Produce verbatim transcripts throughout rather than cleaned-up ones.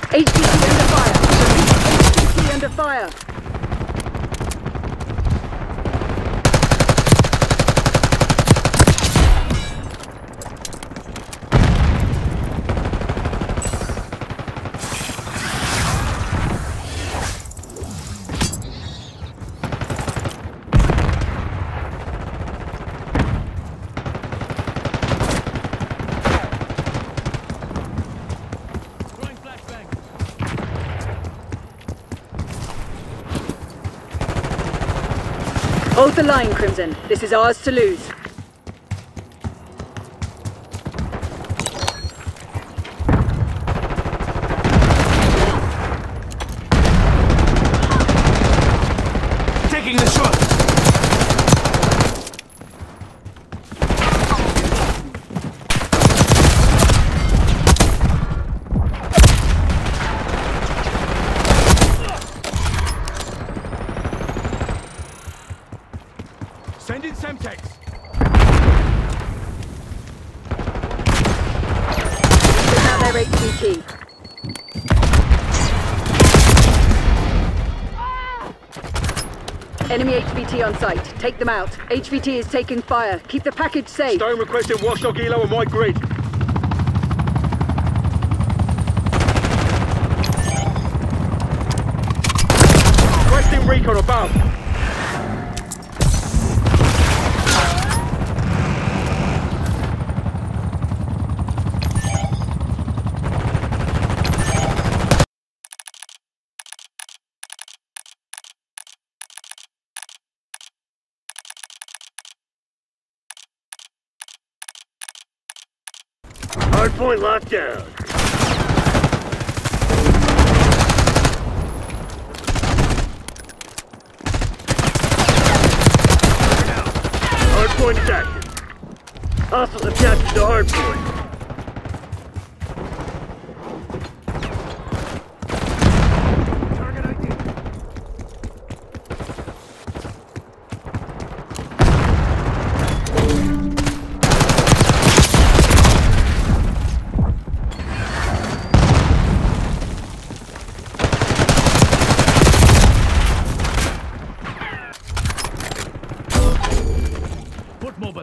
H V T under fire. H V T under fire. Hold the line, Crimson. This is ours to lose. Taking the shot! Send in Semtex! Now their H V T. Enemy H V T on site. Take them out. H V T is taking fire. Keep the package safe. Stone requesting Watchdog Elo on my grid. Requesting recon above. Hardpoint locked down. Hardpoint is active. Hostiles have captured the hardpoint. Mobile.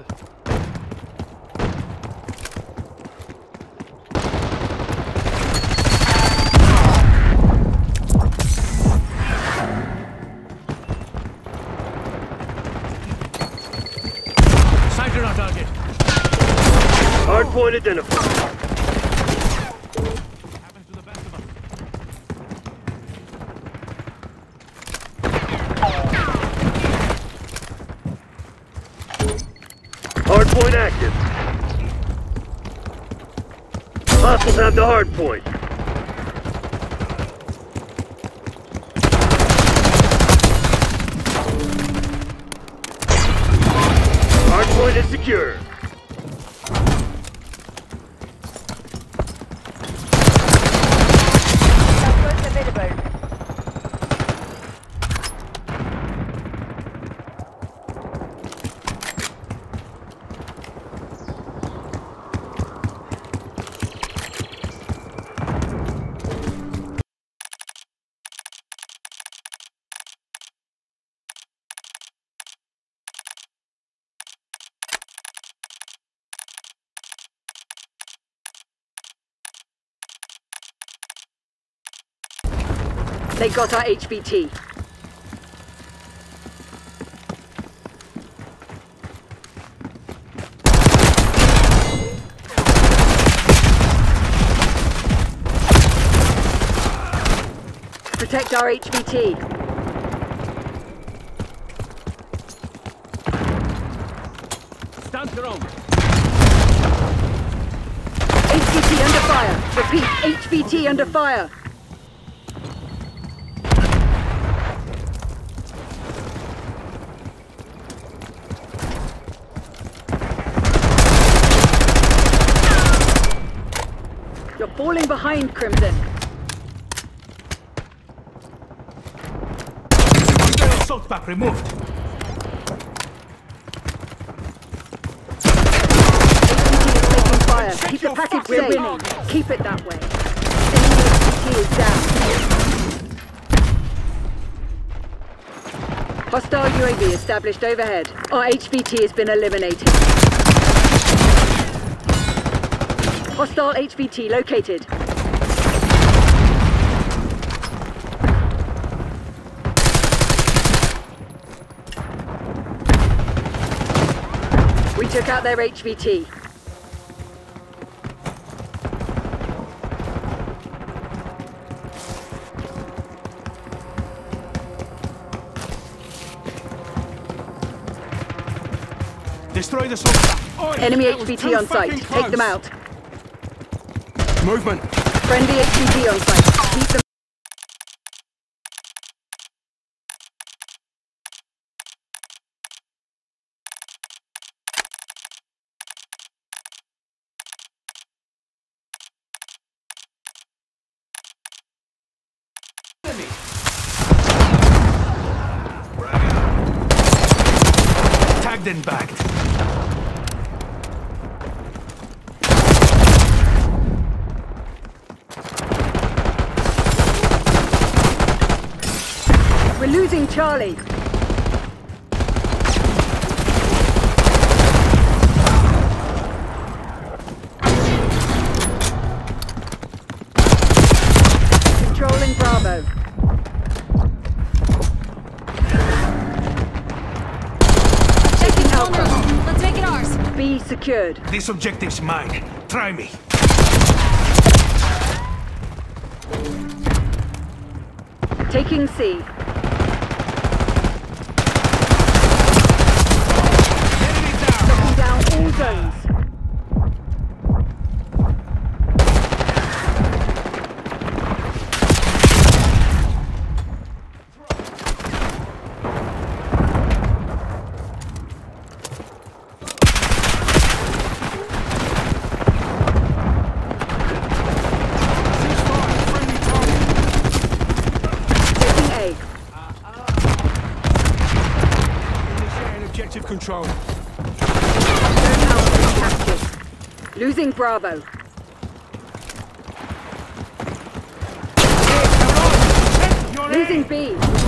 Sighted on target. Hardpoint identified. Happens to the best of us. Hardpoint active. Hostiles have the hardpoint. Hardpoint is secure. They got our H V T. Protect our H V T. Stand strong. H V T under fire. Repeat, H V T under fire. You're falling behind, Crimson. Assault pack removed. H V T is taking fire. Keep the package safe. Keep it that way. is down. Hostile U A V established overhead. Our H V T has been eliminated. Hostile H V T located. We took out their H V T. Destroy the assault. Oi, Enemy that H was V T too on site. fucking Take them close. out. Movement. Friendly H V T on site. Keep them. Tagged and bagged. We're losing Charlie. Controlling Bravo. Taking Alpha. Let's make it ours. B secured. This objective's mine. Try me. Taking C. Enemy down. Locking down all zones. Taking A. Initiating objective control. Zone Alpha captured. Losing Bravo. You're Losing in. B.